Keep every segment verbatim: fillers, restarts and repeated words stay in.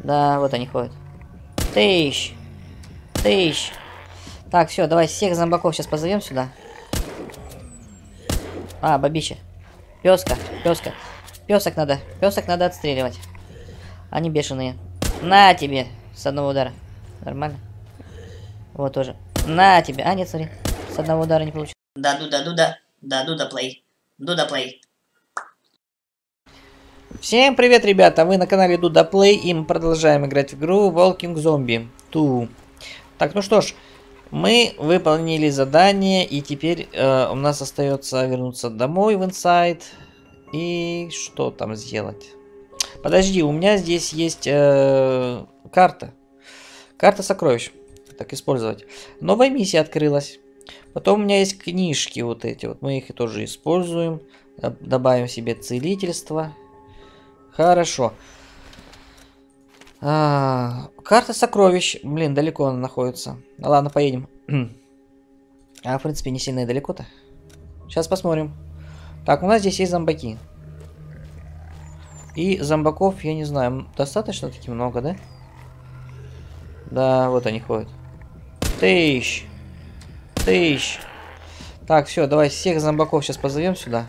Да, вот они ходят. Тыщ. Тыщ. Так, все, давай всех зомбаков сейчас позовем сюда. А, бабища. Песка, песка. Песок надо, песок надо отстреливать. Они бешеные. На тебе. С одного удара. Нормально. Вот тоже. На тебе. А, нет, смотри. С одного удара не получилось. Да, дуда, дуда. Да, дуда плей. Дуда плей. Всем привет, ребята! Вы на канале Дуда Плей, и мы продолжаем играть в игру Walking Zombie два. Так, ну что ж, мы выполнили задание, и теперь э, у нас остается вернуться домой в Inside. И что там сделать? Подожди, у меня здесь есть э, карта. Карта сокровищ. Так, использовать. Новая миссия открылась. Потом у меня есть книжки вот эти. Вот мы их тоже используем. Добавим себе целительство. Хорошо. А, карта сокровищ. Блин, далеко она находится. Ну, ладно, поедем. А, в принципе, не сильно и далеко-то. Сейчас посмотрим. Так, у нас здесь есть зомбаки. И зомбаков, я не знаю, достаточно таки много, да? Да, вот они ходят. Тыщ. Тыщ. Так, все, давай всех зомбаков сейчас позовем сюда.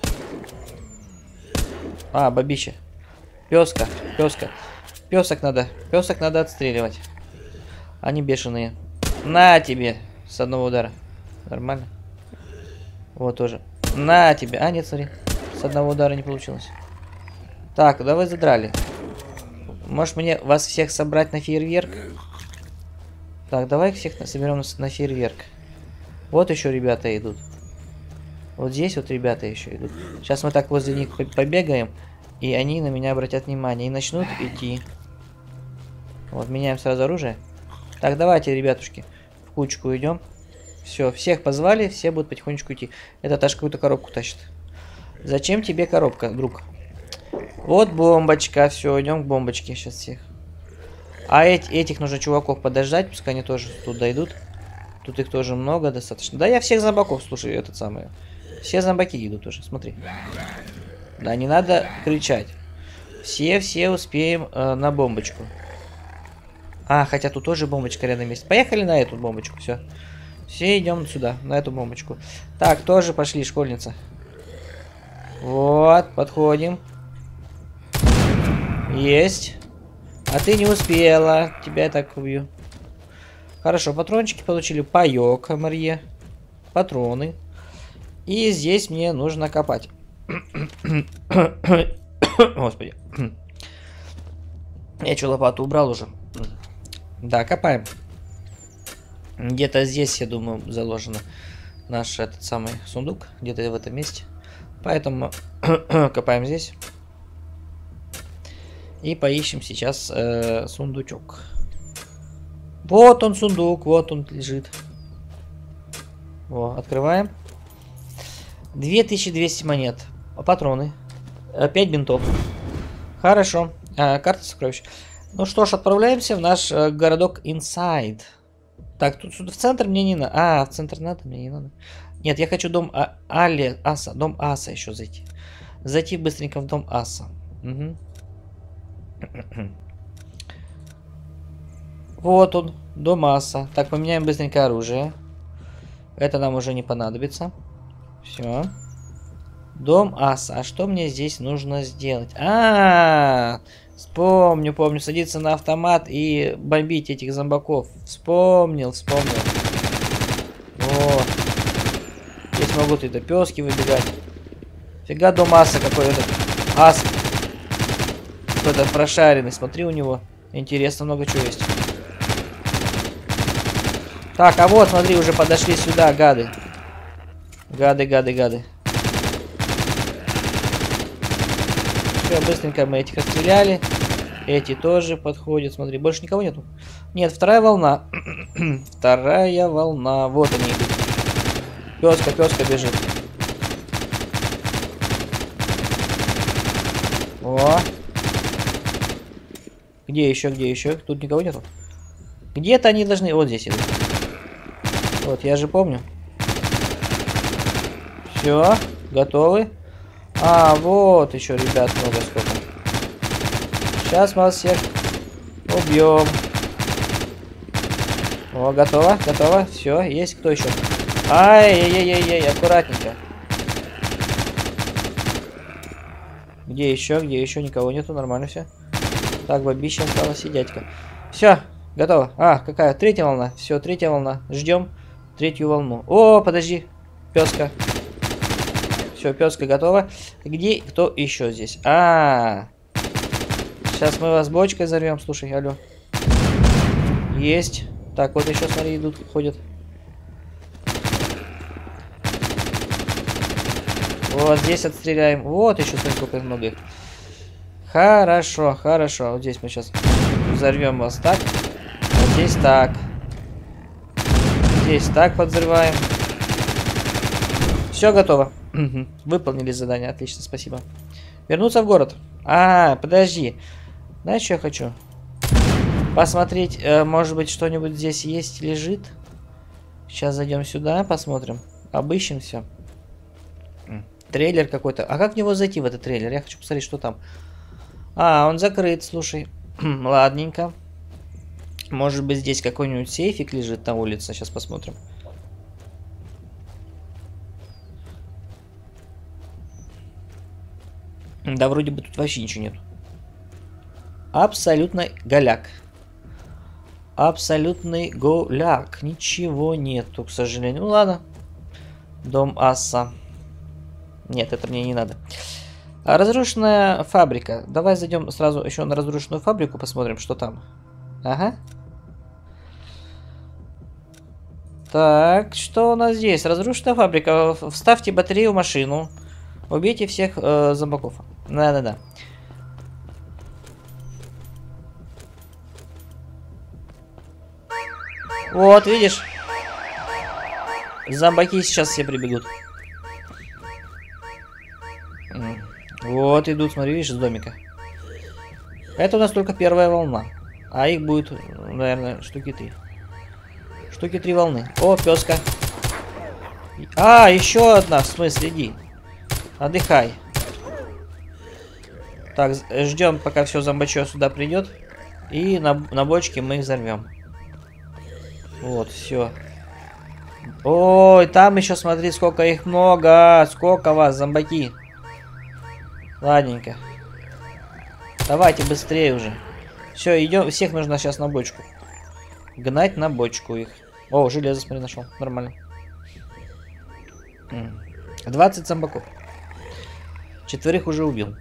А, бабища. Песка, песка. Песок надо, песок надо отстреливать. Они бешеные. На тебе. С одного удара. Нормально. Вот тоже. На тебе. А, нет, смотри. С одного удара не получилось. Так, да вы задрали. Может мне вас всех собрать на фейерверк? Так, давай всех соберем на фейерверк. Вот еще ребята идут. Вот здесь вот ребята еще идут. Сейчас мы так возле них побегаем. И они на меня обратят внимание. И начнут идти. Вот, меняем сразу оружие. Так, давайте, ребятушки, в кучку идем. Все, всех позвали, все будут потихонечку идти. Этот аж какую-то коробку тащит. Зачем тебе коробка, друг? Вот бомбочка. Все, идем к бомбочке сейчас всех. А эти, этих нужно чуваков подождать, пускай они тоже тут дойдут. Тут их тоже много достаточно. Да я всех зомбаков, слушай, этот самый. Все зомбаки идут уже, смотри. Да, не надо кричать. Все-все успеем э, на бомбочку. А, хотя тут тоже бомбочка рядом есть. Поехали на эту бомбочку, все. Все идем сюда, на эту бомбочку. Так, тоже пошли, школьница. Вот, подходим. Есть. А ты не успела. Тебя я так убью. Хорошо, патрончики получили. Паёк, Марье. Патроны. И здесь мне нужно копать. Господи. Я что, лопату убрал уже? Да, копаем. Где-то здесь, я думаю, заложено наш этот самый сундук. Где-то в этом месте. Поэтому копаем здесь. И поищем сейчас э, сундучок. Вот он сундук, вот он лежит. Во, открываем. две тысячи двести монет. Патроны. пять бинтов. Хорошо. А, карта сокровищ. Ну что ж, отправляемся в наш э, городок Inside. Так, тут сюда в центр мне не надо. А, в центр надо, мне не надо. Нет, я хочу дом а Али, Аса. Дом Аса еще зайти. Зайти быстренько в дом Аса. Угу. Вот он, дом Аса. Так, поменяем быстренько оружие. Это нам уже не понадобится. Все. Дом Аса. А что мне здесь нужно сделать? А, -а, -а вспомню, помню. Садиться на автомат и бомбить этих зомбаков. Вспомнил, вспомнил. Вот. Здесь могут это пески выбегать. Фига дом Аса какой этот. Ас. Кто-то прошаренный. Смотри, у него интересно много чего есть. Так, а вот, смотри, уже подошли сюда, гады. Гады, гады, гады. Все, быстренько мы этих отстреляли. Эти тоже подходят. Смотри, больше никого нету. Нет, вторая волна. Вторая волна. Вот они идут. Песка, песка бежит. О. Где еще, где еще? Тут никого нету. Где-то они должны... Вот здесь идут. Вот, я же помню. Все, готовы. А, вот еще, ребят, много сколько. Сейчас мы вас всех Убьем. О, готово, готово. Все, есть кто еще? Ай-яй-яй-яй, аккуратненько. Где еще? Где еще? Никого нету, нормально все. Так, бабища осталась и дядька. Все, готово. А, какая? Третья волна. Все, третья волна. Ждем третью волну. О, подожди. Песка. Все, песка готова. Где кто еще здесь? А, -а, -а. Сейчас мы вас бочкой взорвем. Слушай, алло. Есть. Так, вот еще, смотри, идут, ходят. Вот здесь отстреляем. Вот еще, смотри, сколько много их. Хорошо, хорошо. Вот здесь мы сейчас взорвем вас так. Вот здесь так. Здесь так подзрываем. Все готово. Выполнили задание. Отлично, спасибо. Вернуться в город. А, подожди. Знаешь, что я хочу? Посмотреть, э, может быть, что-нибудь здесь есть, лежит. Сейчас зайдем сюда, посмотрим. Обыщем все. Трейлер какой-то. А как в него зайти, в этот трейлер? Я хочу посмотреть, что там. А, он закрыт, слушай. Ладненько. Может быть, здесь какой-нибудь сейфик лежит на улице. Сейчас посмотрим. Да, вроде бы тут вообще ничего нет. Абсолютно голяк. Абсолютный голяк. Ничего нету, к сожалению. Ну ладно. Дом Асса. Нет, это мне не надо. Разрушенная фабрика. Давай зайдем сразу еще на разрушенную фабрику, посмотрим, что там. Ага. Так, что у нас здесь? Разрушенная фабрика. Вставьте батарею в машину. Убейте всех э, зомбаков. Да-да-да. Вот, видишь? Зомбаки сейчас все прибегут. Вот идут, смотри, видишь, из домика. Это у нас только первая волна. А их будет, наверное, штуки три. Штуки три волны. О, песка. А, еще одна, в смысле, иди. Отдыхай. Так, ждем, пока все зомбачье сюда придет. И на, на бочке мы их взорвем. Вот, все. Ой, там еще смотри, сколько их много. Сколько вас, зомбаки. Ладненько. Давайте быстрее уже. Все, идем. Всех нужно сейчас на бочку. Гнать на бочку их. О, железо, смотри, нашел. Нормально. двадцать зомбаков. Четверых уже убил.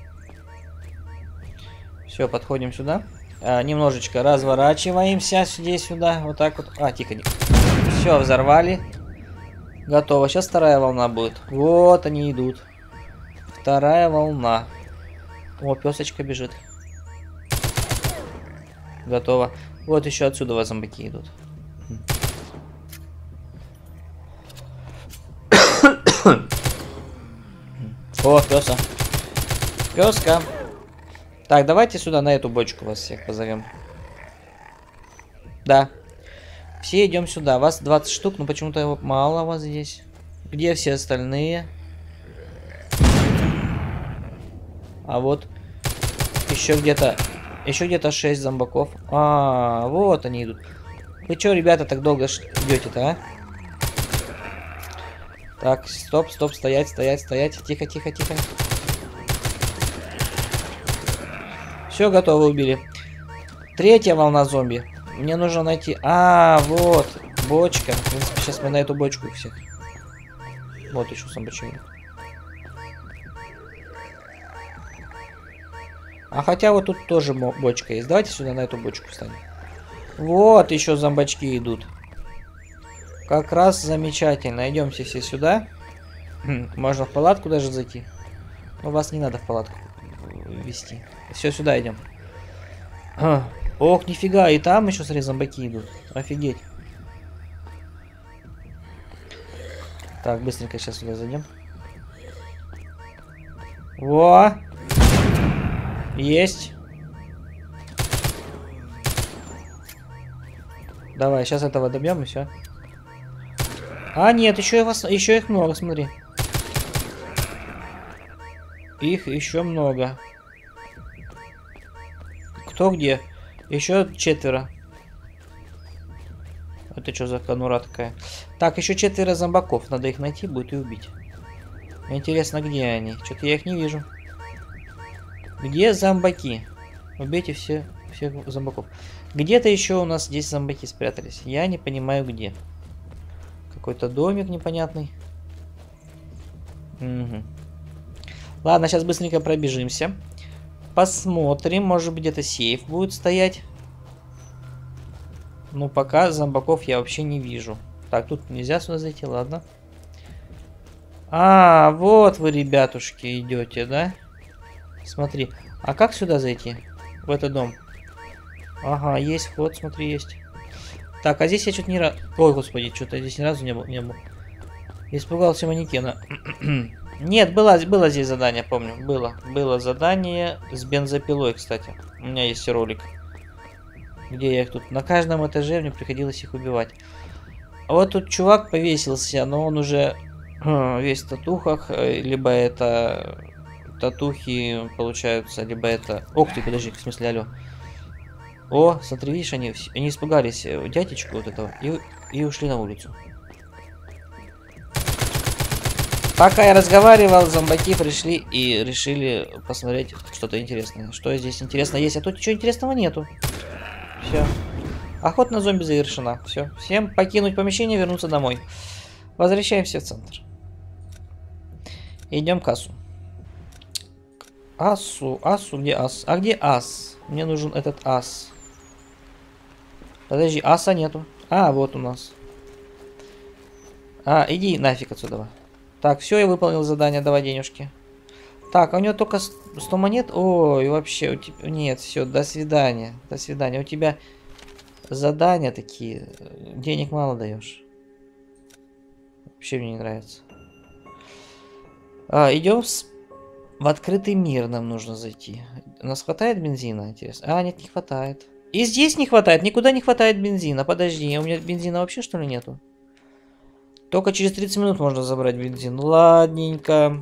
Все, подходим сюда. А, немножечко разворачиваемся здесь-сюда. Вот так вот. А, тихо. Все, взорвали. Готово. Сейчас вторая волна будет. Вот они идут. Вторая волна. О, песочка бежит. Готово. Вот еще отсюда вас зомбаки идут. О, песа. Песка. Так, давайте сюда на эту бочку вас всех позовем. Да. Все идем сюда. Вас двадцать штук, но почему-то мало вас здесь. Где все остальные? А вот еще где-то еще где-то шесть зомбаков. А, вот они идут. Вы что, ребята, так долго идете-то, а? Так, стоп, стоп, стоять, стоять, стоять. Тихо, тихо, тихо. Все, готово, убили. Третья волна зомби. Мне нужно найти... А, вот, бочка. В принципе, сейчас мы на эту бочку их всех. Вот еще зомбачок. А хотя вот тут тоже бочка есть. Давайте сюда на эту бочку встанем. Вот еще зомбачки идут. Как раз замечательно. Идемте все сюда. Можно в палатку даже зайти. Но вас не надо в палатку вести. Все, сюда идем. А, ох, нифига. И там еще, смотри, зомбаки идут. Офигеть. Так, быстренько сейчас сюда зайдем. Во! Есть. Давай, сейчас этого добьем и все. А, нет, еще, вас, еще их много, смотри. Их еще много. Кто где? Еще четверо. Это что за конура такая? Так, еще четверо зомбаков. Надо их найти будет и убить. Интересно, где они? Что-то я их не вижу. Где зомбаки? Убейте все, всех зомбаков. Где-то еще у нас здесь зомбаки спрятались. Я не понимаю, где. Какой-то домик непонятный. Угу. Ладно, сейчас быстренько пробежимся. Посмотрим. Может быть, где-то сейф будет стоять. Ну, пока зомбаков я вообще не вижу. Так, тут нельзя сюда зайти, ладно. А, вот вы, ребятушки, идете, да? Смотри. А как сюда зайти? В этот дом? Ага, есть вход, смотри, есть. Так, а здесь я что-то не раз... Ой, господи, что-то здесь ни разу не был. Не был. Испугался манекена. Нет, было, было здесь задание, помню. Было. Было задание с бензопилой, кстати. У меня есть ролик. Где я их тут... На каждом этаже мне приходилось их убивать. А вот тут чувак повесился, но он уже э, весь в татухах. Либо это татухи получаются, либо это... Ох ты, подожди, в смысле, алло. О, смотри, видишь, они, они испугались дядечку вот этого и, и ушли на улицу. Пока я разговаривал, зомбаки пришли и решили посмотреть что-то интересное. Что здесь интересно есть, а тут ничего интересного нету. Все. Охота на зомби завершена. Все. Всем покинуть помещение, вернуться домой. Возвращаемся в центр. Идем к асу. Асу, асу, где ас? А где ас? Мне нужен этот ас. Подожди, аса нету. А, вот у нас. А, иди нафиг отсюда. Так, все, я выполнил задание, давай денежки. Так, а у него только сто монет? Ой, вообще, у тебя... Нет, все, до свидания. До свидания. У тебя задания такие, денег мало даешь. Вообще мне не нравится. А, идем с... в открытый мир нам нужно зайти. У нас хватает бензина, интересно? А, нет, не хватает. И здесь не хватает, никуда не хватает бензина. Подожди, у меня бензина вообще что ли нету? Только через тридцать минут можно забрать бензин. Ладненько.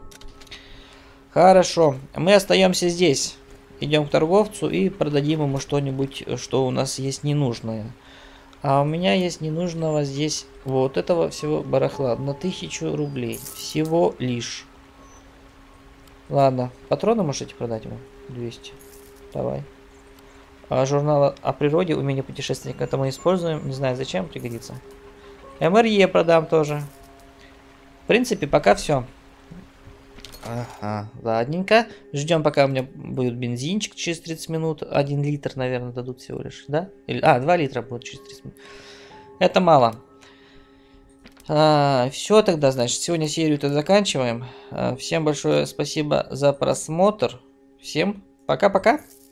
Хорошо. Мы остаемся здесь. Идем к торговцу и продадим ему что-нибудь, что у нас есть ненужное. А у меня есть ненужного здесь вот этого всего барахла. На тысячу рублей. Всего лишь. Ладно. Патроны можете продать ему? двести. Давай. А журнал о природе, умение путешественника, это мы используем. Не знаю зачем, пригодится. эм эр е продам тоже. В принципе, пока все. Ага, ладненько. Ждем, пока у меня будет бензинчик через тридцать минут. один литр, наверное, дадут всего лишь, да? Или, а, два литра будет через тридцать минут. Это мало. А, все тогда, значит, сегодня серию-то заканчиваем. А, всем большое спасибо за просмотр. Всем пока-пока.